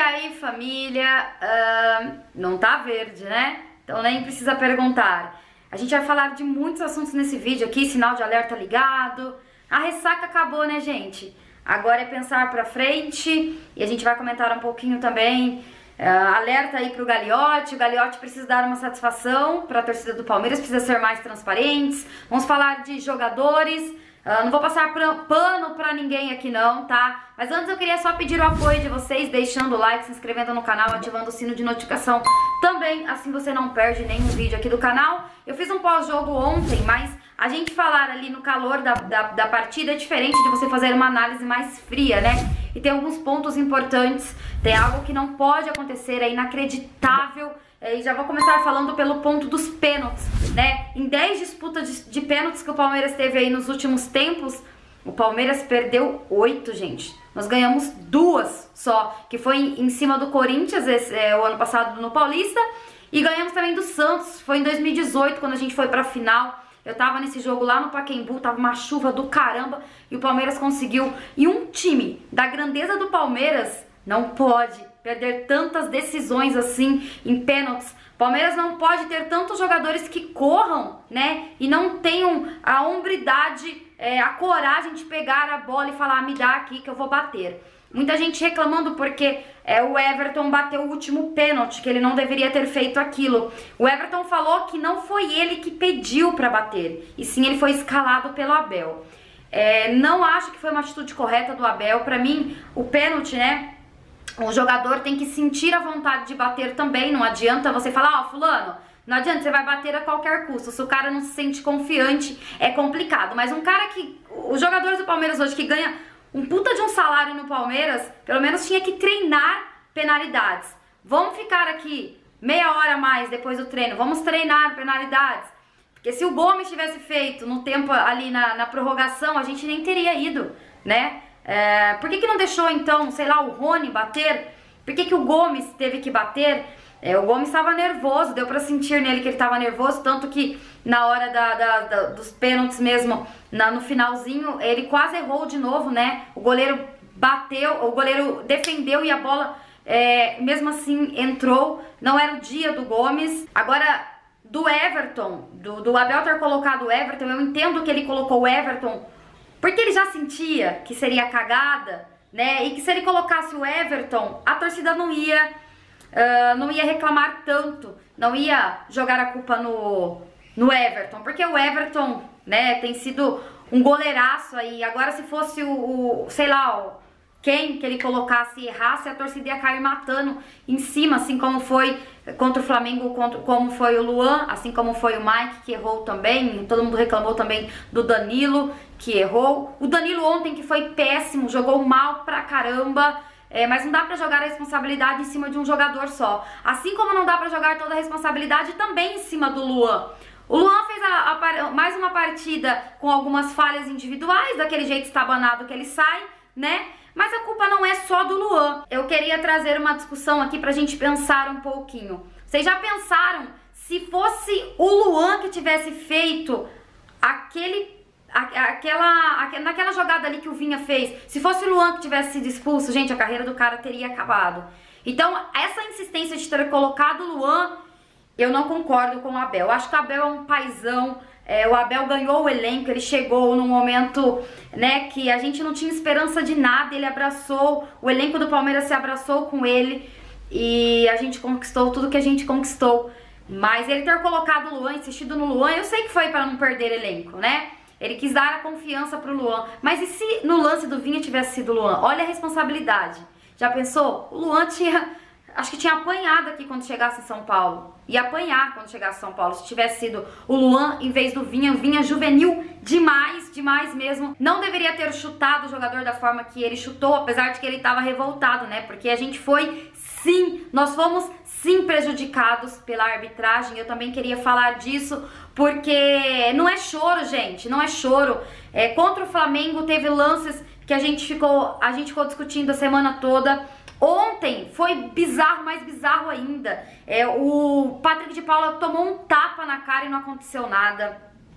aí, família? Não tá verde, né? Então nem precisa perguntar. A gente vai falar de muitos assuntos nesse vídeo aqui, sinal de alerta ligado. A ressaca acabou, né, gente? Agora é pensar pra frente e a gente vai comentar um pouquinho também. Alerta aí pro Gagliotti. O Gagliotti precisa dar uma satisfação pra torcida do Palmeiras, precisa ser mais transparentes. Vamos falar de jogadores. Não vou passar pano pra ninguém aqui não, tá? Mas antes eu queria só pedir o apoio de vocês, deixando o like, se inscrevendo no canal, ativando o sino de notificação também, assim você não perde nenhum vídeo aqui do canal. Eu fiz um pós-jogo ontem, mas a gente falar ali no calor da partida é diferente de você fazer uma análise mais fria, né? E tem alguns pontos importantes, tem algo que não pode acontecer, é inacreditável. E já vou começar falando pelo ponto dos pênaltis, né? Em 10 disputas de pênaltis que o Palmeiras teve aí nos últimos tempos, o Palmeiras perdeu 8, gente. Nós ganhamos 2 só, que foi em cima do Corinthians o ano passado no Paulista, e ganhamos também do Santos, foi em 2018 quando a gente foi pra final. Eu tava nesse jogo lá no Pacaembu, tava uma chuva do caramba, e o Palmeiras conseguiu. E um time da grandeza do Palmeiras não pode perder tantas decisões assim em pênaltis. Palmeiras não pode ter tantos jogadores que corram, né? E não tenham a hombridade, a coragem de pegar a bola e falar, me dá aqui que eu vou bater. Muita gente reclamando porque o Everton bateu o último pênalti, que ele não deveria ter feito aquilo. O Everton falou que não foi ele que pediu para bater, e sim ele foi escalado pelo Abel. Não acho que foi uma atitude correta do Abel. Para mim, o pênalti, né? O jogador tem que sentir a vontade de bater também. Não adianta você falar, ó, fulano, não adianta, você vai bater a qualquer custo. Se o cara não se sente confiante, é complicado. Mas um cara que... Os jogadores do Palmeiras hoje que ganha um puta de um salário no Palmeiras, pelo menos tinha que treinar penalidades. Vamos ficar aqui meia hora a mais depois do treino, vamos treinar penalidades. Porque se o Gomes tivesse feito no tempo ali na prorrogação, a gente nem teria ido, né? Por que não deixou então, sei lá, o Rony bater? Por que o Gomes teve que bater? O Gomes estava nervoso, deu pra sentir nele que ele estava nervoso, tanto que na hora dos pênaltis mesmo, no finalzinho, ele quase errou de novo, né? O goleiro bateu, o goleiro defendeu e a bola mesmo assim entrou. Não era o dia do Gomes. Agora, do Everton, do Abel ter colocado o Everton, eu entendo que ele colocou o Everton porque ele já sentia que seria cagada, né? E que se ele colocasse o Everton, a torcida não ia reclamar tanto, não ia jogar a culpa no Everton, porque o Everton, né, tem sido um goleiraço aí. Agora se fosse sei lá, quem que ele colocasse e errasse, a torcida ia cair matando em cima, assim como foi contra o Flamengo, como foi o Luan, assim como foi o Mike, que errou também. Todo mundo reclamou também do Danilo, que errou. O Danilo ontem, que foi péssimo, jogou mal pra caramba. Mas não dá pra jogar a responsabilidade em cima de um jogador só. Assim como não dá pra jogar toda a responsabilidade também em cima do Luan. O Luan fez mais uma partida com algumas falhas individuais, daquele jeito estabanado que ele sai, né? Mas a culpa não é só do Luan. Eu queria trazer uma discussão aqui pra gente pensar um pouquinho. Vocês já pensaram se fosse o Luan que tivesse feito naquela jogada ali que o Vinha fez, se fosse o Luan que tivesse sido expulso, gente, a carreira do cara teria acabado. Então, essa insistência de ter colocado o Luan, eu não concordo com o Abel. Eu acho que o Abel é um paizão. O Abel ganhou o elenco, ele chegou num momento, né, que a gente não tinha esperança de nada. Ele abraçou, o elenco do Palmeiras se abraçou com ele e a gente conquistou tudo que a gente conquistou. Mas ele ter colocado o Luan, insistido no Luan, eu sei que foi para não perder elenco, né? Ele quis dar a confiança pro Luan. Mas e se no lance do Vinha tivesse sido o Luan? Olha a responsabilidade. Já pensou? O Luan acho que tinha apanhado aqui quando chegasse em São Paulo. Ia apanhar quando chegasse em São Paulo. Se tivesse sido o Luan em vez do Vinha. O Vinha juvenil demais, demais mesmo. Não deveria ter chutado o jogador da forma que ele chutou, apesar de que ele estava revoltado, né? Porque a gente foi, sim, nós fomos sim prejudicados pela arbitragem. Eu também queria falar disso, porque não é choro, gente, não é choro. Contra o Flamengo teve lances que a gente ficou discutindo a semana toda. Ontem foi bizarro, mais bizarro ainda. O Patrick de Paula tomou um tapa na cara e não aconteceu nada.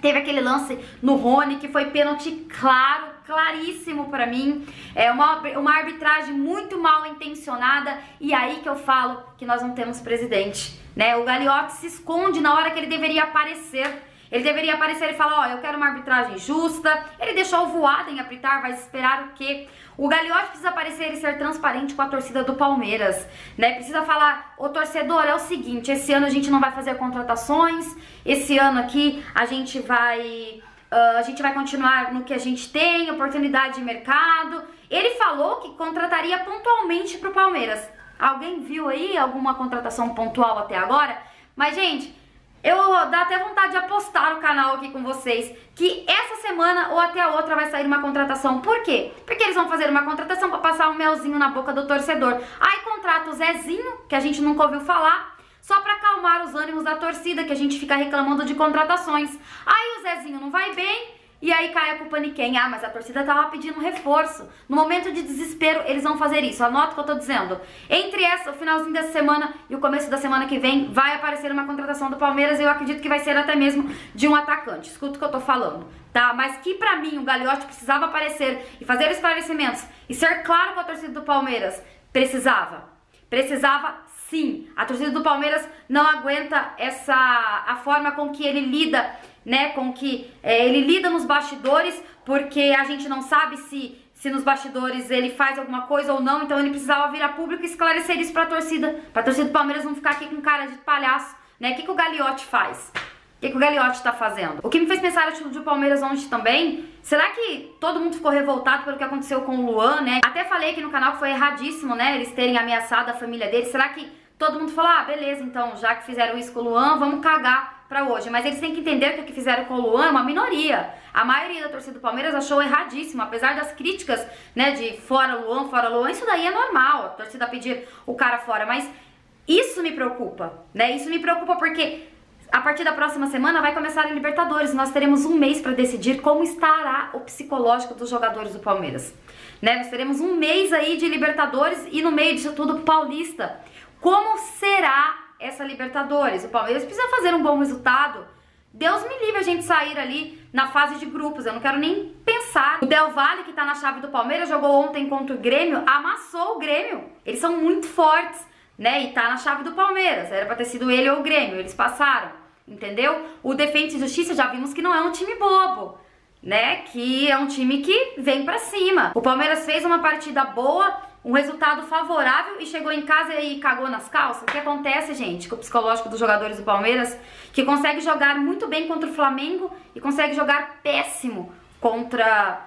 Teve aquele lance no Rony que foi pênalti claro, claríssimo pra mim. É uma arbitragem muito mal intencionada. E aí que eu falo que nós não temos presidente, né? O Gagliotti se esconde na hora que ele deveria aparecer. Ele deveria aparecer e falar, ó, eu quero uma arbitragem justa. Ele deixou o Voaden apitar, vai esperar o quê? O Gagliotti precisa aparecer e ser transparente com a torcida do Palmeiras, né? Precisa falar, ô torcedor, é o seguinte, esse ano a gente não vai fazer contratações, esse ano aqui a gente vai continuar no que a gente tem, oportunidade de mercado. Ele falou que contrataria pontualmente pro Palmeiras. Alguém viu aí alguma contratação pontual até agora? Mas, gente, dá até vontade de apostar no canal aqui com vocês que essa semana ou até a outra vai sair uma contratação. Por quê? Porque eles vão fazer uma contratação para passar um melzinho na boca do torcedor. Aí contrata o Zezinho, que a gente nunca ouviu falar, só para acalmar os ânimos da torcida, que a gente fica reclamando de contratações. Aí o Zezinho não vai bem, e aí cai a culpa em quem? Ah, mas a torcida tava pedindo reforço. No momento de desespero, eles vão fazer isso. Anota o que eu tô dizendo. Entre o finalzinho dessa semana e o começo da semana que vem, vai aparecer uma contratação do Palmeiras e eu acredito que vai ser até mesmo de um atacante. Escuta o que eu tô falando, tá? Mas que pra mim o Gagliotti precisava aparecer e fazer esclarecimentos e ser claro com a torcida do Palmeiras. Precisava sim. A torcida do Palmeiras não aguenta a forma com que ele lida, né, com que ele lida nos bastidores, porque a gente não sabe se nos bastidores ele faz alguma coisa ou não, então ele precisava vir a público e esclarecer isso pra torcida do Palmeiras não ficar aqui com cara de palhaço, né? O que o Gagliotti faz? O que o Gagliotti tá fazendo? O que me fez pensar no título do Palmeiras ontem também, será que todo mundo ficou revoltado pelo que aconteceu com o Luan, né? Até falei aqui no canal que foi erradíssimo, né, eles terem ameaçado a família dele. Será que todo mundo falou, ah, beleza, então, já que fizeram isso com o Luan, vamos cagar pra hoje. Mas eles têm que entender que o que fizeram com o Luan é uma minoria. A maioria da torcida do Palmeiras achou erradíssimo, apesar das críticas, né, de fora Luan, isso daí é normal, a torcida pedir o cara fora, mas isso me preocupa, né, isso me preocupa porque a partir da próxima semana vai começar a Libertadores, nós teremos um mês pra decidir como estará o psicológico dos jogadores do Palmeiras, né, nós teremos um mês aí de Libertadores e no meio disso tudo Paulista. Como será essa Libertadores? O Palmeiras precisa fazer um bom resultado. Deus me livre a gente sair ali na fase de grupos, eu não quero nem pensar. O Del Valle, que tá na chave do Palmeiras, jogou ontem contra o Grêmio, amassou o Grêmio. Eles são muito fortes, né? E tá na chave do Palmeiras. Era pra ter sido ele ou o Grêmio, eles passaram, entendeu? O Defensa e Justiça já vimos que não é um time bobo, né? Que é um time que vem pra cima. O Palmeiras fez uma partida boa, um resultado favorável e chegou em casa e cagou nas calças. O que acontece, gente, com o psicológico dos jogadores do Palmeiras, que consegue jogar muito bem contra o Flamengo e consegue jogar péssimo contra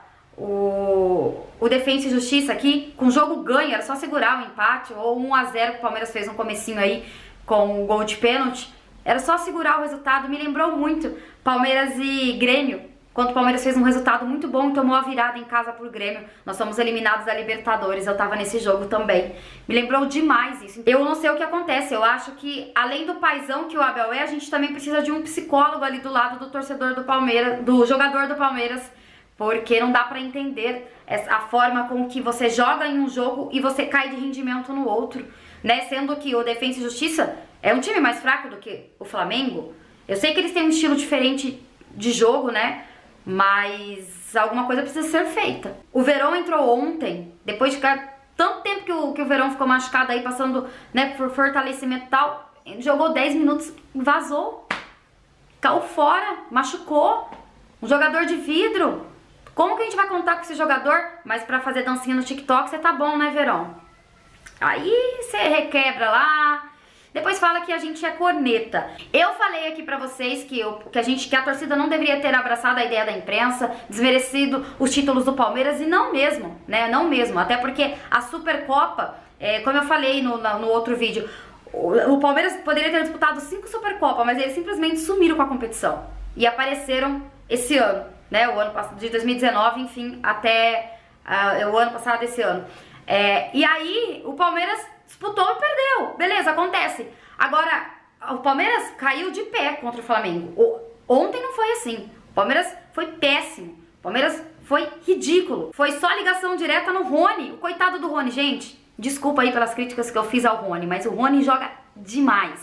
o Defensa e Justiça aqui, com jogo ganho, era só segurar o empate, ou 1 a 0 que o Palmeiras fez no comecinho aí com o gol de pênalti, era só segurar o resultado. Me lembrou muito Palmeiras e Grêmio, quando o Palmeiras fez um resultado muito bom e tomou a virada em casa pro Grêmio. Nós fomos eliminados da Libertadores, eu tava nesse jogo também. Me lembrou demais isso. Eu não sei o que acontece, eu acho que além do paizão que o Abel é, a gente também precisa de um psicólogo ali do lado do torcedor do Palmeiras, do jogador do Palmeiras, porque não dá pra entender a forma com que você joga em um jogo e você cai de rendimento no outro, né? Sendo que o Defensa e Justiça é um time mais fraco do que o Flamengo. Eu sei que eles têm um estilo diferente de jogo, né? Mas alguma coisa precisa ser feita. O Verón entrou ontem, depois de tanto tempo que o Verón ficou machucado aí, passando, né, por fortalecimento e tal, jogou 10 minutos, vazou, caiu fora, machucou. Um jogador de vidro. Como que a gente vai contar com esse jogador? Mas pra fazer dancinha no TikTok você tá bom, né, Verón? Aí você requebra lá. Depois fala que a gente é corneta. Eu falei aqui pra vocês que a torcida não deveria ter abraçado a ideia da imprensa, desmerecido os títulos do Palmeiras, e não mesmo, né? Não mesmo. Até porque a Supercopa, como eu falei no outro vídeo, o Palmeiras poderia ter disputado 5 Supercopas, mas eles simplesmente sumiram com a competição. E apareceram esse ano, né? O ano passado, de 2019, enfim, até o ano passado desse ano. E aí o Palmeiras disputou e perdeu. Beleza, acontece. Agora, o Palmeiras caiu de pé contra o Flamengo. Ontem não foi assim. O Palmeiras foi péssimo. O Palmeiras foi ridículo. Foi só ligação direta no Rony. O coitado do Rony, gente. Desculpa aí pelas críticas que eu fiz ao Rony, mas o Rony joga demais.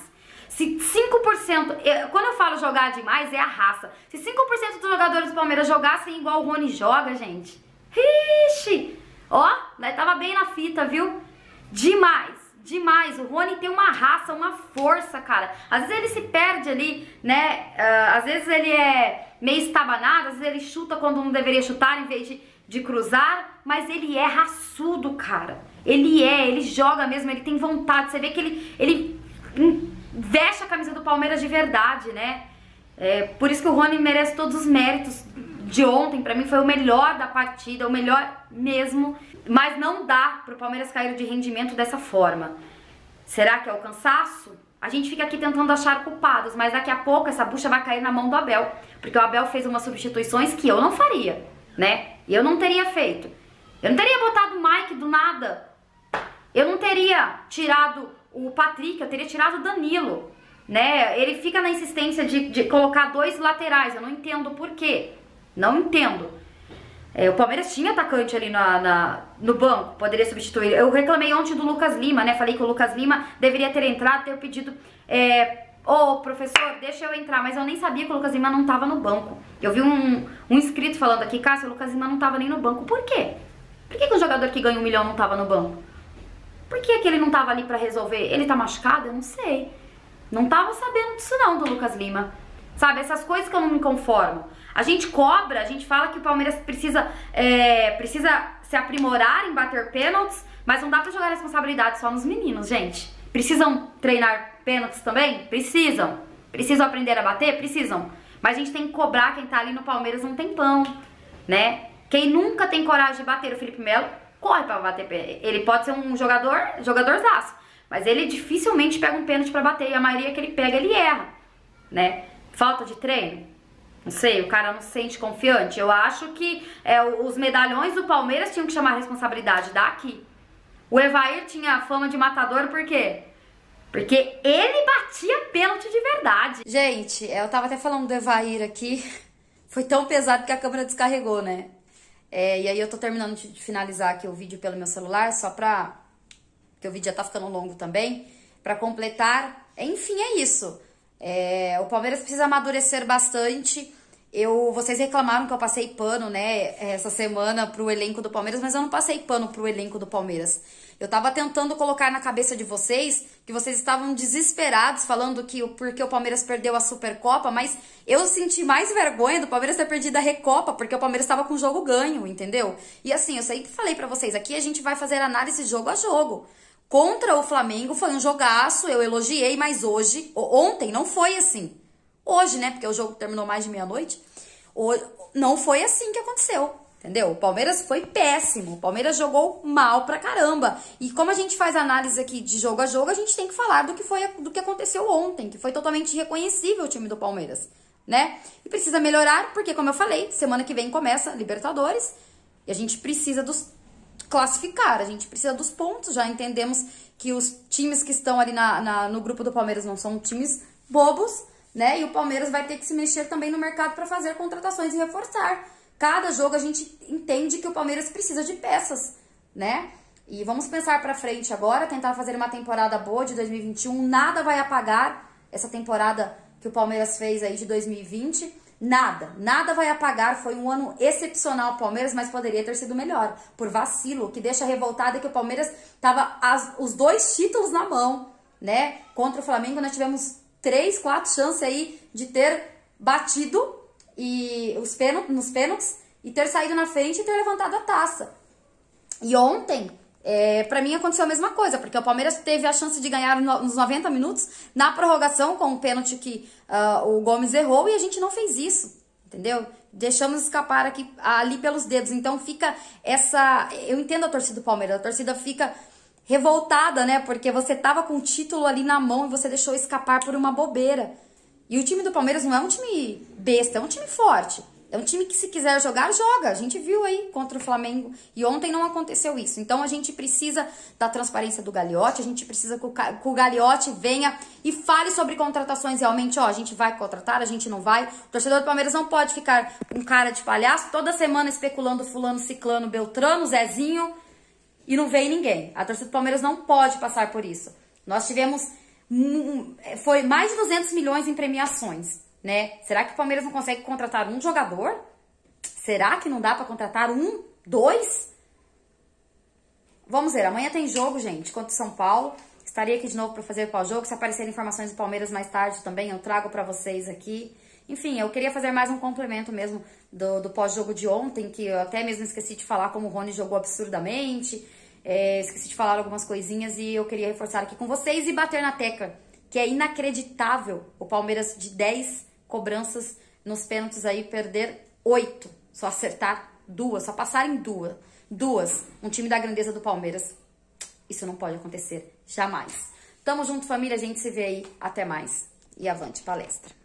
Se 5%, quando eu falo jogar demais, é a raça. Se 5% dos jogadores do Palmeiras jogassem igual o Rony joga, gente, ixi, ó, nós tava bem na fita, viu? Demais, o Rony tem uma raça, uma força, cara. Às vezes ele se perde ali, né? Às vezes ele é meio estabanado, às vezes ele chuta quando não deveria chutar em vez de cruzar, mas ele é raçudo, cara. Ele joga mesmo, ele tem vontade. Você vê que ele veste a camisa do Palmeiras de verdade, né? Por isso que o Rony merece todos os méritos de ontem. Pra mim foi o melhor da partida, o melhor mesmo. Mas não dá pro Palmeiras cair de rendimento dessa forma. Será que é o cansaço? A gente fica aqui tentando achar culpados, mas daqui a pouco essa bucha vai cair na mão do Abel. Porque o Abel fez umas substituições que eu não faria, né? E eu não teria feito. Eu não teria botado o Mike do nada. Eu não teria tirado o Patrick, eu teria tirado o Danilo, né? Ele fica na insistência de colocar 2 laterais, eu não entendo por quê. Não entendo. O Palmeiras tinha atacante ali no banco, poderia substituir. Eu reclamei ontem do Lucas Lima, né? Falei que o Lucas Lima deveria ter entrado, ter pedido... Ô, professor, deixa eu entrar. Mas eu nem sabia que o Lucas Lima não tava no banco. Eu vi um inscrito falando aqui, Cássio, o Lucas Lima não tava nem no banco. Por quê? Por que um jogador que ganha 1 milhão não tava no banco? Por que ele não tava ali pra resolver? Ele tá machucado? Eu não sei. Não tava sabendo disso não, do Lucas Lima. Sabe, essas coisas que eu não me conformo. A gente cobra, a gente fala que o Palmeiras precisa se aprimorar em bater pênaltis, mas não dá pra jogar a responsabilidade só nos meninos, gente. Precisam treinar pênaltis também? Precisam. Precisam aprender a bater? Precisam. Mas a gente tem que cobrar quem tá ali no Palmeiras um tempão, né? Quem nunca tem coragem de bater, o Felipe Melo, corre pra bater pênalti. Ele pode ser um jogadorzaço, mas ele dificilmente pega um pênalti pra bater, e a maioria que ele pega, ele erra, né? Falta de treino? Não sei, o cara não se sente confiante. Eu acho que os medalhões do Palmeiras tinham que chamar a responsabilidade daqui. O Evair tinha fama de matador, por quê? Porque ele batia pênalti de verdade. Gente, eu tava até falando do Evair aqui. Foi tão pesado que a câmera descarregou, né? E aí eu tô terminando de finalizar aqui o vídeo pelo meu celular, só pra... Porque o vídeo já tá ficando longo também. Pra completar. Enfim, é isso. O Palmeiras precisa amadurecer bastante. Vocês reclamaram que eu passei pano, né, essa semana pro elenco do Palmeiras, mas eu não passei pano pro elenco do Palmeiras. Eu tava tentando colocar na cabeça de vocês que vocês estavam desesperados, falando que porque o Palmeiras perdeu a Supercopa, mas eu senti mais vergonha do Palmeiras ter perdido a Recopa, porque o Palmeiras tava com o jogo ganho, entendeu? E assim, eu sempre falei pra vocês, aqui a gente vai fazer análise jogo a jogo. Contra o Flamengo foi um jogaço, eu elogiei, mas ontem não foi assim. Hoje, né, porque o jogo terminou mais de meia-noite, não foi assim que aconteceu, entendeu? O Palmeiras foi péssimo, o Palmeiras jogou mal pra caramba. E como a gente faz análise aqui de jogo a jogo, a gente tem que falar do que aconteceu ontem, que foi totalmente irreconhecível o time do Palmeiras, né? E precisa melhorar, porque como eu falei, semana que vem começa Libertadores, e a gente precisa classificar, a gente precisa dos pontos. Já entendemos que os times que estão ali no grupo do Palmeiras não são times bobos, né? E o Palmeiras vai ter que se mexer também no mercado para fazer contratações e reforçar. Cada jogo a gente entende que o Palmeiras precisa de peças, né? E vamos pensar para frente agora, tentar fazer uma temporada boa de 2021. Nada vai apagar essa temporada que o Palmeiras fez aí de 2020. Nada vai apagar. Foi um ano excepcional o Palmeiras, mas poderia ter sido melhor. Por vacilo, o que deixa revoltada é que o Palmeiras tava os 2 títulos na mão, né? Contra o Flamengo nós tivemos 3, 4 chances aí de ter batido nos pênaltis e ter saído na frente e ter levantado a taça. E ontem, pra mim aconteceu a mesma coisa, porque o Palmeiras teve a chance de ganhar nos 90 minutos, na prorrogação, com o pênalti que o Gomes errou, e a gente não fez isso, entendeu? Deixamos escapar ali pelos dedos. Então fica eu entendo a torcida do Palmeiras, a torcida fica revoltada, né? Porque você tava com o título ali na mão e você deixou escapar por uma bobeira. E o time do Palmeiras não é um time besta, é um time forte. É um time que, se quiser jogar, joga. A gente viu aí contra o Flamengo. E ontem não aconteceu isso. Então a gente precisa da transparência do Gagliotti. A gente precisa que o Gagliotti venha e fale sobre contratações realmente. Ó, a gente vai contratar, a gente não vai. O torcedor do Palmeiras não pode ficar com cara de palhaço toda semana especulando fulano, ciclano, beltrano, Zezinho, e não veio ninguém. A torcida do Palmeiras não pode passar por isso. Nós tivemos Foi mais de 200 milhões em premiações, né? Será que o Palmeiras não consegue contratar um jogador? Será que não dá pra contratar um, dois? Vamos ver, amanhã tem jogo, gente, contra o São Paulo. Estarei aqui de novo pra fazer o pós-jogo. Se aparecerem informações do Palmeiras mais tarde também, eu trago pra vocês aqui. Enfim, eu queria fazer mais um complemento mesmo do pós-jogo de ontem, que eu até mesmo esqueci de falar como o Rony jogou absurdamente. Esqueci de falar algumas coisinhas e eu queria reforçar aqui com vocês e bater na tecla, que é inacreditável o Palmeiras de 10 cobranças nos pênaltis aí perder 8, só acertar 2, só passar em 2. Um time da grandeza do Palmeiras, isso não pode acontecer jamais. Tamo junto, família, a gente se vê aí, até mais e avante palestra.